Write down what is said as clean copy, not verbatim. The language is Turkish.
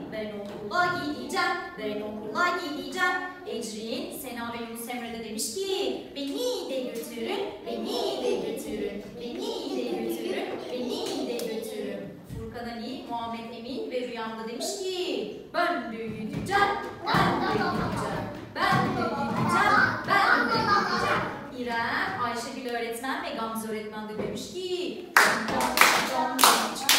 ben okula gideceğim, ben okula gideceğim. Ecrin, Sena ve Yunus Emre de demiş ki, beni de götürün, beni de götürün, beni de götürün, beni de götürün. Furkan Ali, Muhammed Emin ve Rüyam da demiş ki, ben de gideceğim, ben de gideceğim, ben de gideceğim, ben de gideceğim. İrem, Ayşegül öğretmen ve Gamze öğretmen de demiş ki,